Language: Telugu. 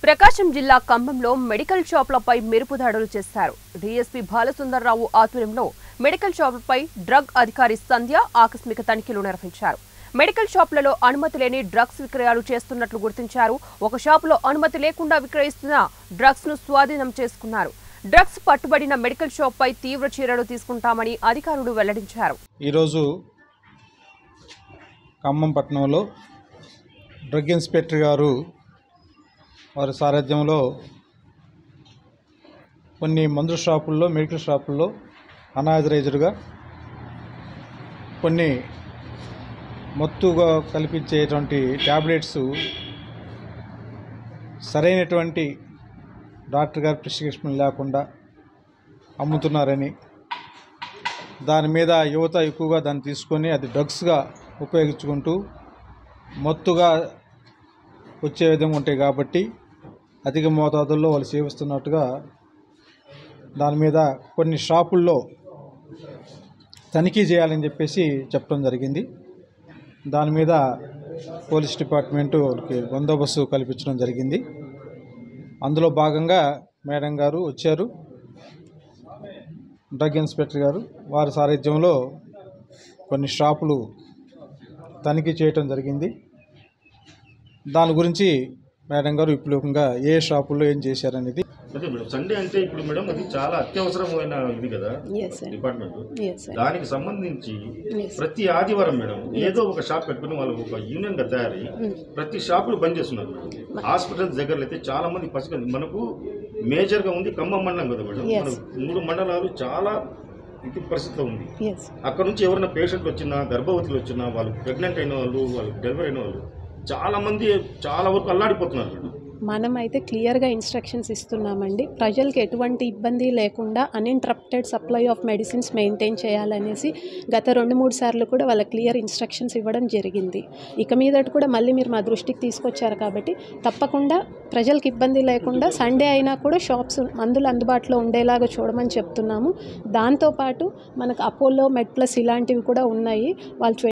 ప్రకాశం జిల్లా ఖమ్మంలో మెడికల్ షాపులపై మెరుపు దాడులు చేశారు. డీఎస్పీ బాలసుందర్రావు ఆధ్వర్యంలో మెడికల్ షాపులపై డ్రగ్ అధికారి సంధ్య ఆకస్మిక తనిఖీలు నిర్వహించారు. మెడికల్ షాపులలో అనుమతి లేని డ్రగ్స్ విక్రయాలు చేస్తున్నట్లు గుర్తించారు. ఒక షాపులో అనుమతి లేకుండా విక్రయిస్తున్న డ్రగ్స్ ను స్వాధీనం చేసుకున్నారు. డ్రగ్స్ పట్టుబడిన మెడికల్ షాప్ పై తీవ్ర చర్యలు తీసుకుంటామని అధికారులు వెల్లడించారు. ఈ రోజు ఖమ్మం పట్టణంలో డ్రగ్ ఇన్స్పెక్టర్ గారు వారి సారథ్యంలో కొన్ని మందుల షాపుల్లో, మెడికల్ షాపుల్లో అనాథరైజ్డ్గా కొన్ని మత్తుగా కల్పించేటువంటి ట్యాబ్లెట్స్ సరైనటువంటి డాక్టర్ గారి ప్రిస్క్రిప్షన్ లేకుండా అమ్ముతున్నారని, దాని మీద యువత ఎక్కువగా దాన్ని తీసుకొని అది డ్రగ్స్గా ఉపయోగించుకుంటూ మత్తుగా వచ్చే విధంగా ఉంటాయి కాబట్టి అధిక మోతాదుల్లో వాళ్ళు సేవిస్తున్నట్టుగా దాని మీద కొన్ని షాపుల్లో తనిఖీ చేయాలని చెప్పేసి చెప్పడం జరిగింది. దాని మీద పోలీస్ డిపార్ట్మెంటు వాళ్ళకి బందోబస్తు కల్పించడం జరిగింది. అందులో భాగంగా మేడం గారు వచ్చారు, డ్రగ్ ఇన్స్పెక్టర్ గారు వారి సారథ్యంలో కొన్ని షాపులు తనిఖీ చేయటం జరిగింది. దాని గురించి మేడం గారు విప్లవంగా ఏ షాపుల్లో ఏం చేశారనేది. అదే మేడం, సండే అంటే ఇప్పుడు మేడం అది చాలా అత్యవసరమైన ఇది కదా డిపార్ట్మెంట్. దానికి సంబంధించి ప్రతి ఆదివారం మేడం ఏదో ఒక షాప్ పెట్టుకుని వాళ్ళు ఒక యూనియన్ గా తయారై ప్రతి షాపులు బంద్ చేస్తున్నారు మేడం. హాస్పిటల్స్ దగ్గరలో అయితే చాలా మంది పసిగలి మనకు మేజర్ గా ఉంది ఖమ్మం మండలం కదా మేడం. మనకు 3 మండలాలు చాలా ఇది పరిస్థితిలో ఉంది. అక్కడ నుంచి ఎవరైనా పేషెంట్లు వచ్చినా, గర్భవతులు వచ్చినా, వాళ్ళు ప్రెగ్నెంట్ అయిన వాళ్ళు, వాళ్ళు డెలివరీ అయిన వాళ్ళు చాలా మంది చాలా వరకు అల్లాడిపోతున్నారు మేడం. మనమైతే క్లియర్గా ఇన్స్ట్రక్షన్స్ ఇస్తున్నామండి. ప్రజలకు ఎటువంటి ఇబ్బంది లేకుండా uninterrupted supply of medicines maintain చేయాలనేసి గత 2-3 సార్లు కూడా వాళ్ళ క్లియర్ ఇన్స్ట్రక్షన్స్ ఇవ్వడం జరిగింది. ఇక మీదట కూడా మళ్ళీ మీరు మా దృష్టికి తీసుకొచ్చారు కాబట్టి తప్పకుండా ప్రజలకు ఇబ్బంది లేకుండా సండే అయినా కూడా షాప్స్ మందులు అందుబాటులో ఉండేలాగా చూడమని చెప్తున్నాము. దాంతోపాటు మనకు అపోలో, మెడ్ ప్లస్ ఇలాంటివి కూడా ఉన్నాయి. వాళ్ళు